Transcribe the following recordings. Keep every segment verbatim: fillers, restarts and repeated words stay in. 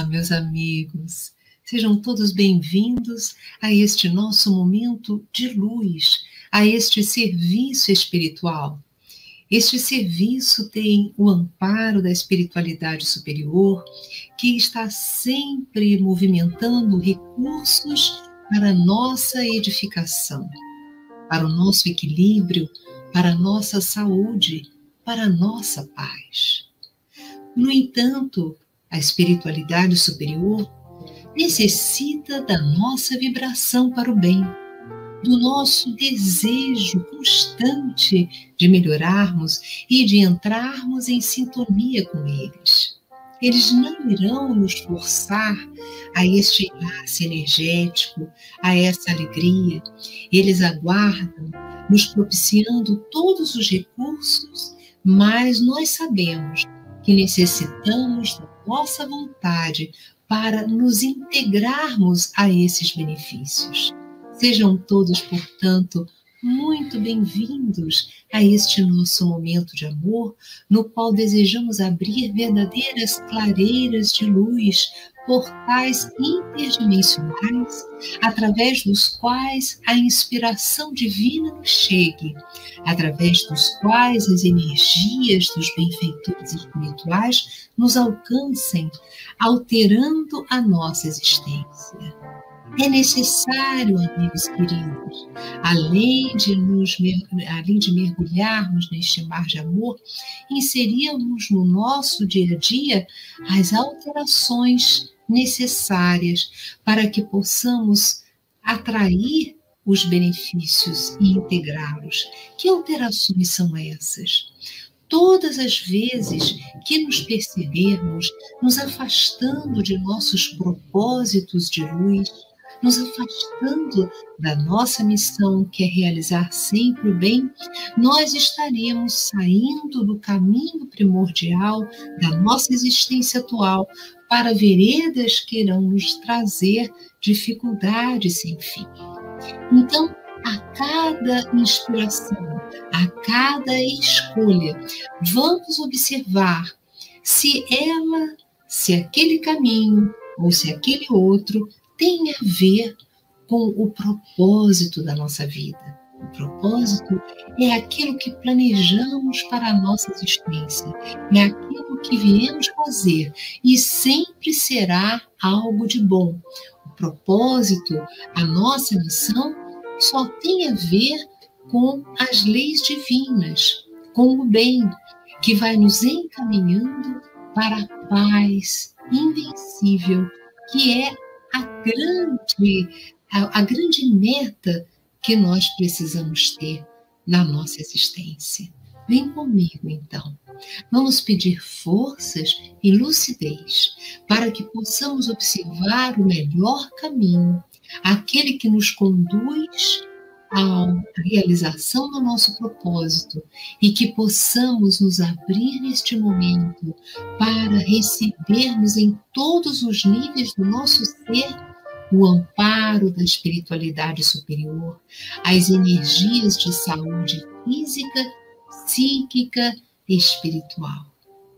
meus amigos, sejam todos bem-vindos a este nosso momento de luz, a este serviço espiritual. Este serviço tem o amparo da espiritualidade superior, que está sempre movimentando recursos para a nossa edificação, para o nosso equilíbrio, para a nossa saúde, para a nossa paz. No entanto, a espiritualidade superior necessita da nossa vibração para o bem, do nosso desejo constante de melhorarmos e de entrarmos em sintonia com eles. Eles não irão nos forçar a este enlace energético, a essa alegria. Eles aguardam, nos propiciando todos os recursos, mas nós sabemos que necessitamos da nossa vontade para nos integrarmos a esses benefícios. Sejam todos, portanto, muito bem-vindos a este nosso momento de amor, no qual desejamos abrir verdadeiras clareiras de luz, portais interdimensionais, através dos quais a inspiração divina nos chegue, através dos quais as energias dos benfeitores espirituais nos alcancem, alterando a nossa existência. É necessário, amigos queridos, além de, nos, além de mergulharmos neste mar de amor, inserirmos no nosso dia a dia as alterações necessárias para que possamos atrair os benefícios e integrá-los. Que alterações são essas? Todas as vezes que nos percebermos nos afastando de nossos propósitos de luz, nos afastando da nossa missão, que é realizar sempre o bem, nós estaremos saindo do caminho primordial da nossa existência atual para veredas que irão nos trazer dificuldades sem fim. Então, a cada inspiração, a cada escolha, vamos observar se ela, se aquele caminho ou se aquele outro tem a ver com o propósito da nossa vida. O propósito é aquilo que planejamos para a nossa existência, é aquilo que viemos fazer e sempre será algo de bom. O propósito, a nossa missão, só tem a ver com as leis divinas, com o bem, que vai nos encaminhando para a paz invencível, que é a grande, a, a grande meta que nós precisamos ter na nossa existência. Vem comigo, então. Vamos pedir forças e lucidez para que possamos observar o melhor caminho, aquele que nos conduz à realização do nosso propósito e que possamos nos abrir neste momento para recebermos em todos os níveis do nosso ser o amparo da espiritualidade superior, as energias de saúde física, psíquica e espiritual.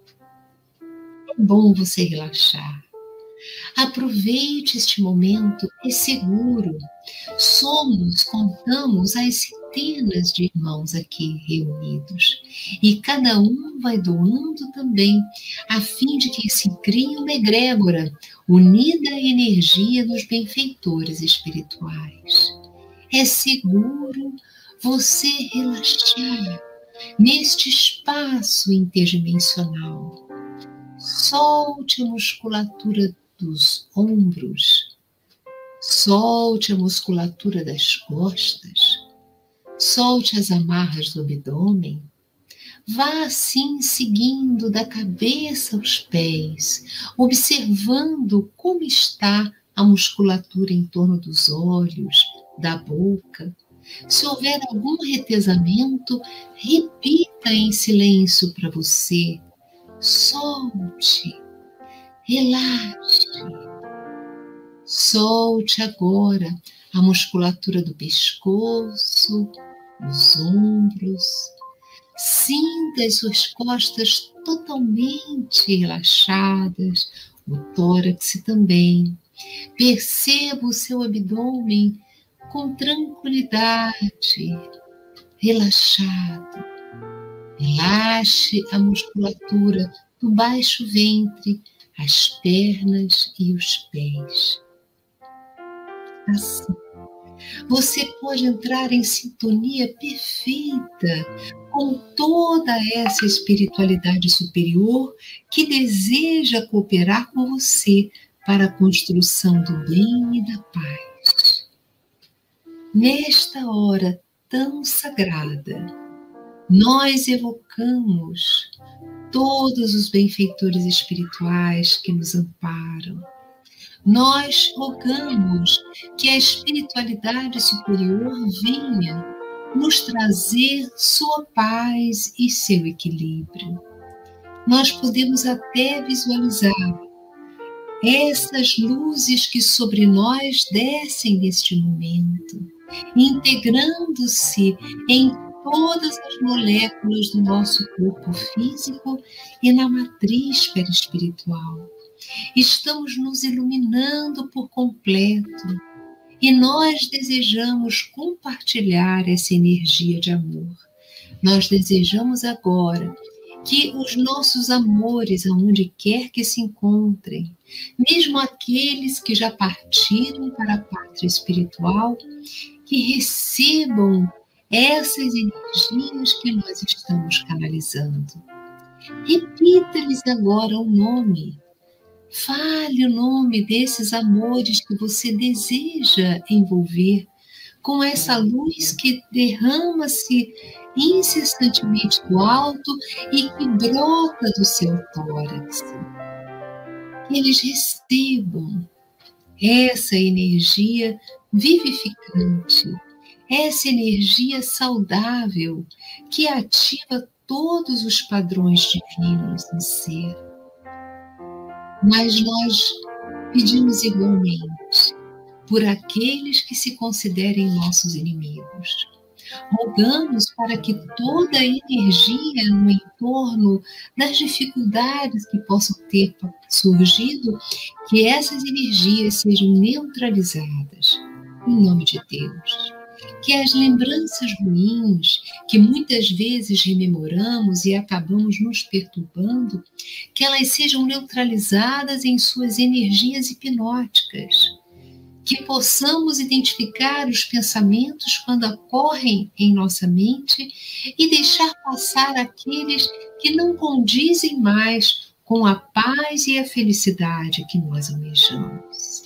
É bom você relaxar. Aproveite este momento, é seguro. Somos, contamos as centenas de irmãos aqui reunidos e cada um vai doando também, a fim de que se crie uma egrégora unida à energia dos benfeitores espirituais. É seguro você relaxar neste espaço interdimensional. Solte a musculatura dos ombros, solte a musculatura das costas, solte as amarras do abdômen, vá assim seguindo da cabeça aos pés, observando como está a musculatura em torno dos olhos, da boca. Se houver algum retesamento, repita em silêncio para você. Solte, relaxe, solte agora a musculatura do pescoço, os ombros, sinta as suas costas totalmente relaxadas, o tórax também. Perceba o seu abdômen com tranquilidade, relaxado. Relaxe a musculatura do baixo ventre, as pernas e os pés. Assim, você pode entrar em sintonia perfeita com toda essa espiritualidade superior que deseja cooperar com você para a construção do bem e da paz. Nesta hora tão sagrada, nós evocamos todos os benfeitores espirituais que nos amparam. Nós rogamos que a espiritualidade superior venha nos trazer sua paz e seu equilíbrio. Nós podemos até visualizar essas luzes que sobre nós descem neste momento, integrando-se em todas as moléculas do nosso corpo físico e na matriz perispiritual. Estamos nos iluminando por completo e nós desejamos compartilhar essa energia de amor. Nós desejamos agora que os nossos amores, aonde quer que se encontrem, mesmo aqueles que já partiram para a pátria espiritual, que recebam essas energias que nós estamos canalizando. Repita-lhes agora o nome. Fale o nome desses amores que você deseja envolver com essa luz que derrama-se incessantemente do alto e que brota do seu tórax. Que eles recebam essa energia vivificante, essa energia saudável que ativa todos os padrões divinos no ser. Mas nós pedimos igualmente por aqueles que se considerem nossos inimigos. Rogamos para que toda a energia no entorno das dificuldades que possam ter surgido, que essas energias sejam neutralizadas, em nome de Deus. Que as lembranças ruins, que muitas vezes rememoramos e acabamos nos perturbando, que elas sejam neutralizadas em suas energias hipnóticas. Que possamos identificar os pensamentos quando ocorrem em nossa mente e deixar passar aqueles que não condizem mais com a paz e a felicidade que nós almejamos.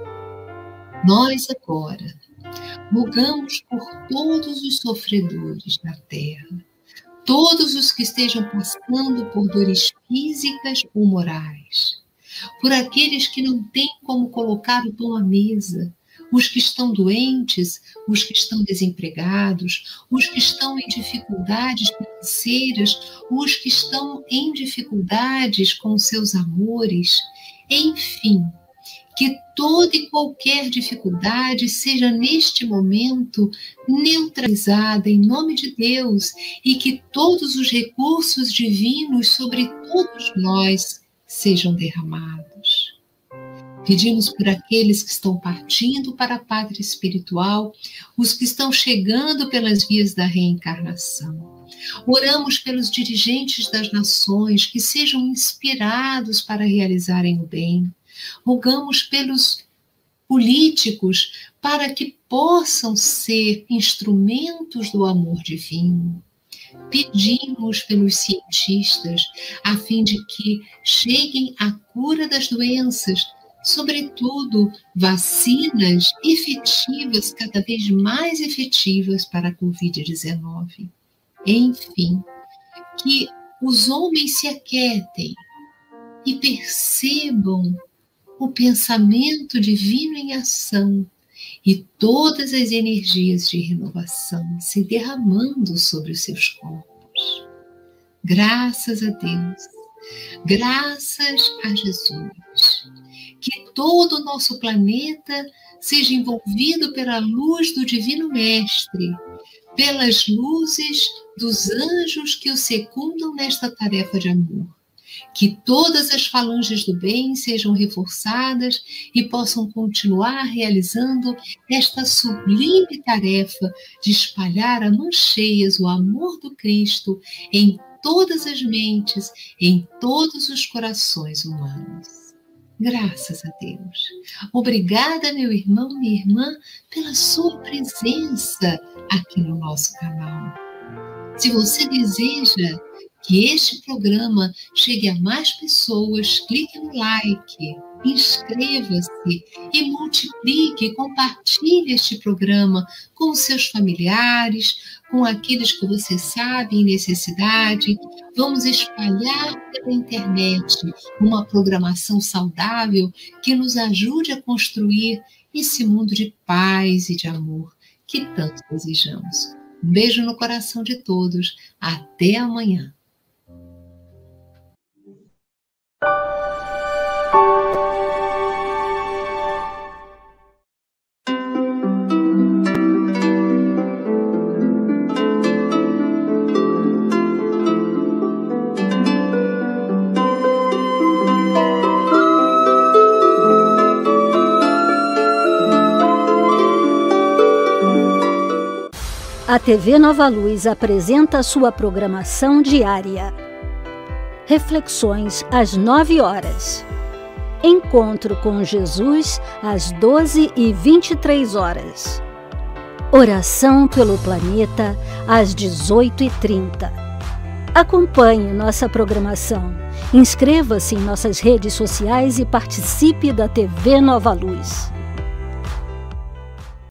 Nós agora rogamos por todos os sofredores da Terra, todos os que estejam passando por dores físicas ou morais, por aqueles que não têm como colocar o pão à mesa, os que estão doentes, os que estão desempregados, os que estão em dificuldades financeiras, os que estão em dificuldades com seus amores, enfim, que toda e qualquer dificuldade seja neste momento neutralizada em nome de Deus e que todos os recursos divinos sobre todos nós sejam derramados. Pedimos por aqueles que estão partindo para a pátria espiritual, os que estão chegando pelas vias da reencarnação. Oramos pelos dirigentes das nações que sejam inspirados para realizarem o bem. Rogamos pelos políticos para que possam ser instrumentos do amor divino. Pedimos pelos cientistas a fim de que cheguem à cura das doenças, sobretudo vacinas efetivas, cada vez mais efetivas para a covid dezenove. Enfim, que os homens se aquietem e percebam o pensamento divino em ação e todas as energias de renovação se derramando sobre os seus corpos. Graças a Deus, graças a Jesus, que todo o nosso planeta seja envolvido pela luz do Divino Mestre, pelas luzes dos anjos que o secundam nesta tarefa de amor. Que todas as falanges do bem sejam reforçadas e possam continuar realizando esta sublime tarefa de espalhar a mãos cheias o amor do Cristo em todas as mentes, em todos os corações humanos. Graças a Deus. Obrigada, meu irmão, minha irmã, pela sua presença aqui no nosso canal. Se você deseja que este programa chegue a mais pessoas, clique no like, inscreva-se e multiplique, compartilhe este programa com os seus familiares, com aqueles que você sabe em necessidade. Vamos espalhar pela internet uma programação saudável que nos ajude a construir esse mundo de paz e de amor que tanto desejamos. Um beijo no coração de todos. Até amanhã. A T V Nova Luz apresenta sua programação diária. Reflexões às nove horas. Encontro com Jesus às doze e vinte e três horas. Oração pelo planeta às dezoito e trinta. Acompanhe nossa programação. Inscreva-se em nossas redes sociais e participe da T V Nova Luz.